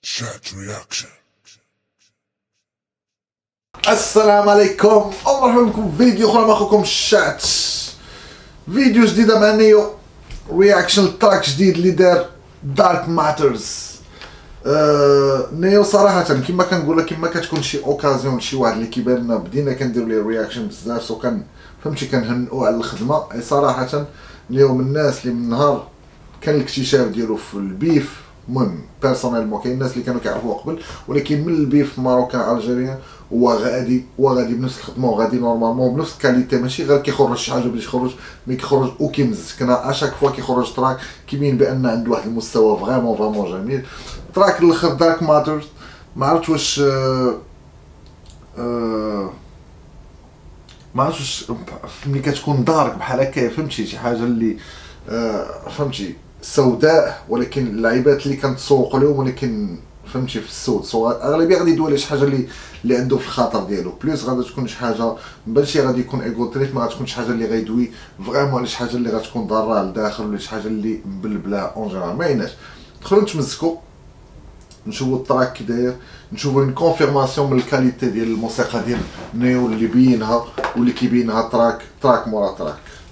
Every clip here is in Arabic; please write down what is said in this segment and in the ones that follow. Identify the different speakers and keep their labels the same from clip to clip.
Speaker 1: Chat reaction.
Speaker 2: السلام عليكم ومرحبا بكم في فيديو اخر مع اخوكم شات. فيديو جديده مع نيو رياكشن تراك جديد اللي دار دارك ماترز. نيو صراحه كما كنقول لك كما كتكون شي اوكازيون شي واحد اللي كيبان لنا بدينا كنديروا ليه رياكشن بزاف سو كان فهمتي كنهنئوا على الخدمه. صراحه نيو من الناس اللي من نهار كان الاكتشاف ديالو في البيف، المهم بيرسونيلمون كاين الناس اللي كانوا كيعرفوه قبل، ولكن من البيف ماروكان الجيريان هو غادي بنفس الخدمه وغادي نورمالمون بنفس الكاليتي، ماشي غير كيخرج شي حاجه باش يخرج، مي كيخرج وكيمزكنا اشاك فوا كيخرج تراك كيبين بان عنده واحد المستوى فريمون جميل. تراك الاخر دارك ماترز ما عرفتش واش ما عرفتش ملي كتكون دارك بحال هكا فهمتي شي حاجه اللي فهمتي سوداء، ولكن اللعيبات اللي كنتسوق لهم ولكن فهمتي في السود سو اغلبيه غادي يدوي على شي حاجه اللي عنده في الخاطر ديالو، بليس غادي تكون شي حاجه ماشي غادي يكون ايغوتريت، ما غاتكون شي حاجه اللي غيدوي فريمون على شي حاجه اللي غتكون ضاره لداخل ولا شي حاجه اللي مبلبله اون جينيرال. ما عيناش دخلوا نتمزكوا نشوفوا التراك كي داير، نشوفوا اون كونفيرماسيون من الكاليتي ديال الموسيقى ديال نيو اللي بينها واللي كيبينها تراك مورا تراك.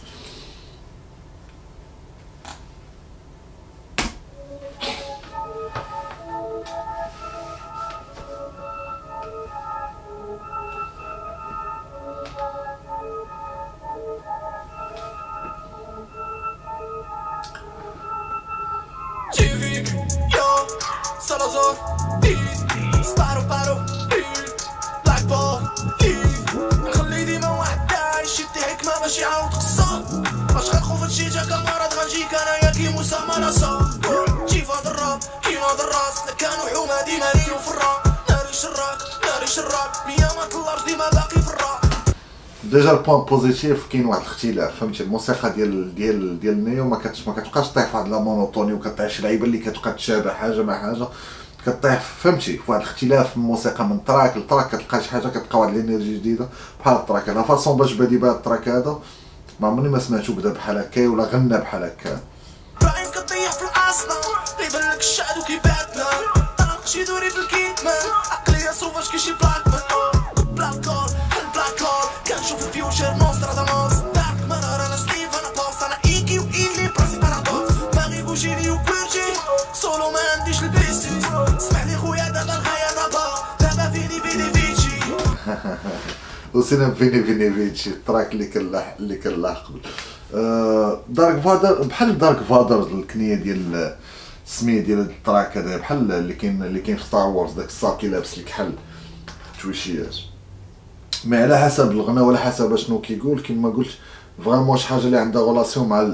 Speaker 3: Salazar, sparo, black ball, نخلي ديما واحد عايش يدي حكمة باش يعاود قصة، باش غنخوف هادشي جاك مرض غنجيك انايا كي موسى مناصة، جي فهاد الراب كيما هاد الراس كانوا حومة ديما ريو في الراب، ناري شراك ميا ما طلعش ديما باقي في الراب.
Speaker 2: ديجا البوان بوزيتيف كاين واحد الاختلاف فهمتي، الموسيقى ديال نيو ما كتبقاش طيح فواحد لا مونوتوني وكطيح شي لعيبه اللي كتبقى تشابه حاجه مع حاجه، كطيح فهمتي فواحد الاختلاف في الموسيقى من تراك لتراك، كتلقى شي حاجه كتلقى واحد الانرجي جديده بحال التراك هذا. فاصون باش بادي بهاد التراك هذا ما عمرني ما سمعتو بدا بحال هكا ولا غنى بحال هكا.
Speaker 3: باين كطيح في الاصل كيبان لك الشعب وكيباتنا طرق شي دوري في الكيتمان عقليه صوفاج كي شي بلاك مان بلاك كول البلاك كول كنشوف الفيوتشر نوستراداموس دارك مانر انا ستيف انا بوس انا ايكي وايلي براسي بارادوكس باغي بوجيني وبيرجي سولو ما عنديش البيسي اسمح لي خويا دابا الغايه دابا فيني فيتشي
Speaker 2: وسينا فيني فيتشي التراك اللي كان لاح قبل. دارك فادر بحال دارك فادر الكنيه ديال السميه ديال التراك هذا بحال اللي كاين في ستار وورز، داك الساكي لابس الكحل تويشيات، ما على حسب الغنى ولا حسب اشنو كيقول. كيما قلت فريمون شي حاجه اللي عندها غولاسيون مع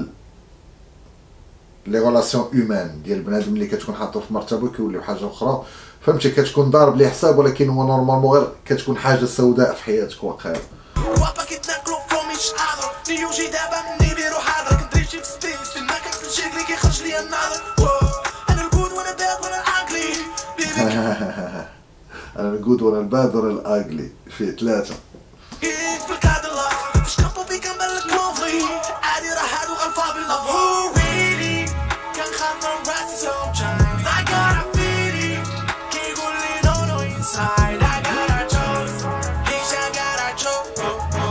Speaker 2: لي غولاسيون هيومان ديال بنادم اللي كتكون حاطو في مرتبه كيولي بحاجه اخرى فهمتي، كتكون ضارب ليه حساب ولكن هو نورمالمون غير كتكون حاجه سوداء في حياتك واقيلا.
Speaker 3: وابا كيتناقلو فوق مش حاضر نيوجي دابا مني بيرو حاضر كنتريشي في سبيس في المكان كنشيكلي كيخرج ليا الناظر انا الجود وانا باد وانا الاغلي
Speaker 2: انا الجود وانا الباد وانا الاغلي في ثلاثه
Speaker 3: في الكادلا فاش كنطو بي كنبان لك كونفري عادي راه هادو غنفا بالنظر ويلي كنخاف من راسي sometimes I gotta feel it كيقول لي no inside I gotta choose ليش I gotta choose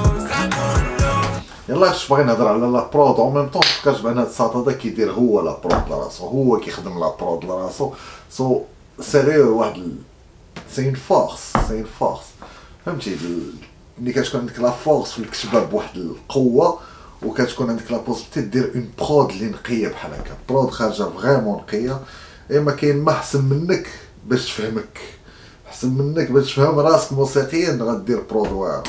Speaker 2: يلا اش باغي نهضر على لا برود او ميم طون فكرت بان هاد الساط هذا كيدير هو لا برود لراسو، هو كيخدم لا برود لراسو سو سيريو واحد سين فورس فهمتي ملي كتكون عندك لا فورس في الكتابه بواحد القوه وكتكون عندك لا بوزيتي دير اون برود اللي نقيه بحال هكا، برود خارجه فريمون نقيه، ما كاين ما احسن منك باش تفهمك، احسن منك باش تفهم راسك موسيقيا غدير برود واعر.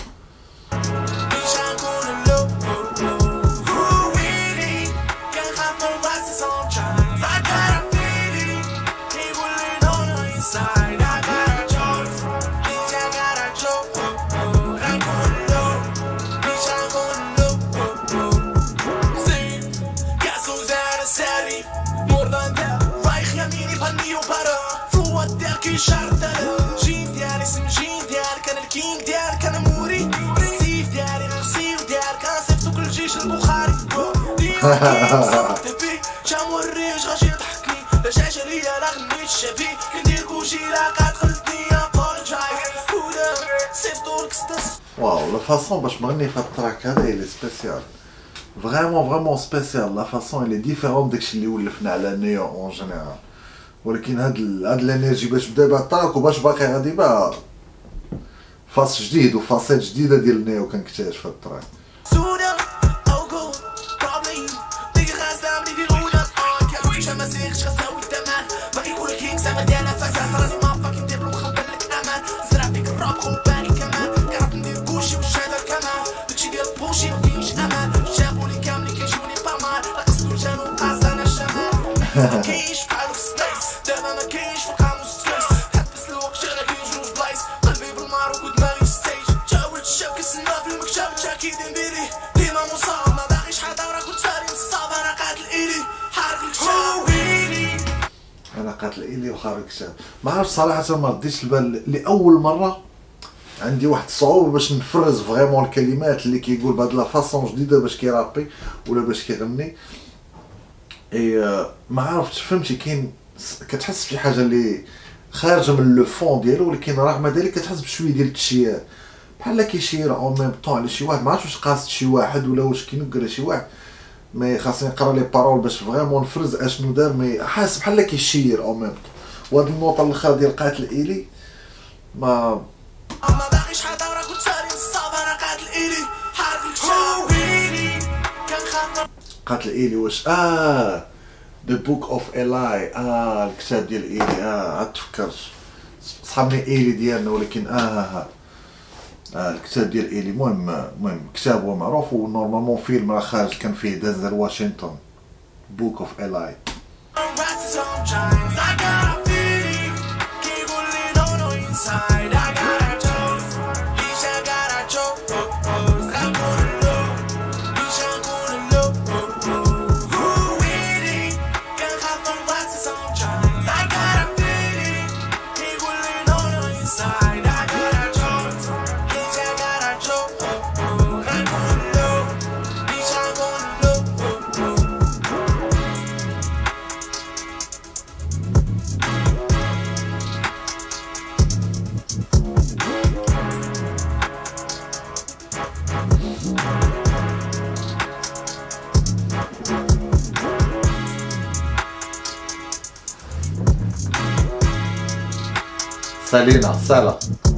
Speaker 3: جين ديالي اسم جين ديالك انا الكينج ديالك انا موري السيف ديالي غسيف ديالك انا صيفطو كل الجيش البخاري ديما كيف صرت بي جا موريش غاش يضحكني لا جاش عليا لا غنيت الشعبي كندير كلشي لاقات خلتني ابولوجايز هدى صيفطو لك ستاس.
Speaker 2: واو لا فاصون باش نغني في هاد التراك هذا اللي سبيسيال فريمون سبيسيال. لا فاصون اللي ديفيرون داكشي اللي ولفنا على نيو اون جينيرال، ولكن هاد الانرجي باش بدا بها التراك وباش باقي غادي بها فاس جديد وفاسيت جديده ديال نيو كنكتشف في هاد التراك.
Speaker 3: مكاينش بحالو في السبيس دابا مكاينش في قاموس ستريس حبس الوقت شغال كيجرو في بلايص قلبي بالمعروك ودماغي في الستيج جاول الشاب كيسنى في المكتب تاكيدين بيلي ديما مصاب ما باغيش حدا راه كنت ساري نصاب انا قاتل ايلي حارق الكتاب
Speaker 2: انا قاتل ايلي وحارق الكتاب. ما عرفتش صراحه ما رديتش البال لاول مره. عندي واحد الصعوبه باش نفرز فريمون الكلمات اللي كيقول بهاد لا فاصون جديده باش كيرابي ولا باش كيغني. اي ما عرفتش فهمتي كاين كتحس بشي حاجه اللي خارجه من لو فون ديالو، ولكن رغم ذلك كتحس بشويه ديال التشيير بحال كيشير اون ميم طون على شي واحد. ما عرفتش واش قاصد شي واحد ولا واش كينق على شي واحد، مي خاصني نقرا لي بارول باش فريمون نفرز اشنو دار. مي حاس بحال كيشير اون ميم طون. وهاد النوطه الاخرى ديال قاتل ايلي ما
Speaker 3: باغيش حدا راه كنت ساري نصاب انا قاتل ايلي حارق الكتاب كنخاف
Speaker 2: قاتل ايلي واش The Book of Eli. الكتاب ديال ايلي. عاد تفكرت صحابني ايلي ديالنا، ولكن الكتاب ديال ايلي. المهم كتاب هو معروف ونورمالمون فيلم راه خارج كان فيه دنزل واشنطن Book of Eli. سالينا سالا.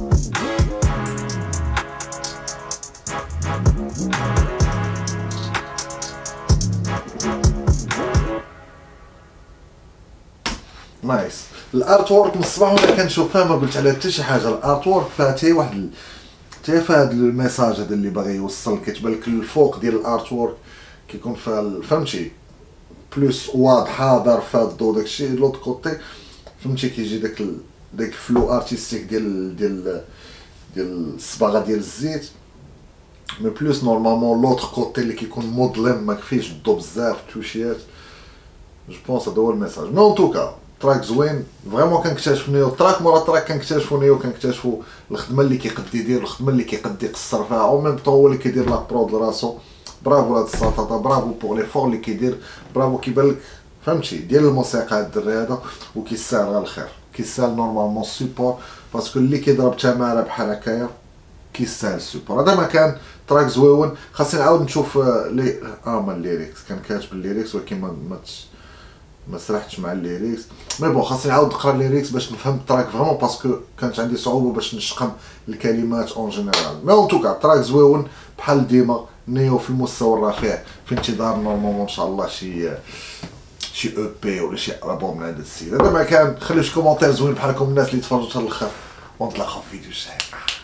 Speaker 2: نايس. الارت وورك من الصباح وانا كنشوفها ما قلت عليها حتى شي حاجه. الارت وورك فيها حتى واحد حتى في هذا الميساج هذا اللي باغي يوصل. كتبان لك الفوق ديال الارت وورك كيكون فيها فهمتي بلوس واضحه دار فيها الضو داكشي. لوط كوتي فهمتي كيجي داك الفلو ارتستيك ديال الصباغه ديال الزيت. مي بلوس نورمالمون لوطر كوتي اللي كيكون مظلم ما فيهش الضو بزاف توشيات. جو بونس هذا هو الميساج. مي اون توكا تراك زوين فريمون. كنكتشف نيو تراك مورا تراك كنكتشفو نيو كنكتشفو الخدمه اللي كيقد يدير الخدمه اللي كيقد يقصر فيها او ميم طون هو اللي كيدير لا برود لراسو. برافو لهاد السلطه، برافو بوغ لي فور اللي كيدير، برافو. كيبان لك فهمتي ديال الموسيقى هاد الدري هذا وكيسال غير الخير. كيسال نورمالمون سوبور باسكو اللي كيضرب تماره بحال هكايا كيسال سوبور. هذا ما كان تراك زويون. خاصني نعاود نشوف لي مال الليريكس. كان كاتب الليريكس ولكن ما سرحتش مع الليريكس. مي بون خاصني نعاود نقرا الليريكس باش نفهم التراك فريمون باسكو كانت عندي صعوبه باش نشقم الكلمات اون جينيرال. مي اون توكا تراك زويون بحال ديما. نيو في المستوى الرفيع في انتظار نورمالمون ان شاء الله شي او بي ولا شي البوم من عند السيد. هذا ما كان. خليو شي كومونتير زوين بحالكم الناس اللي تفرجوا حتى الاخر ونتلاقاو في فيديو جاي.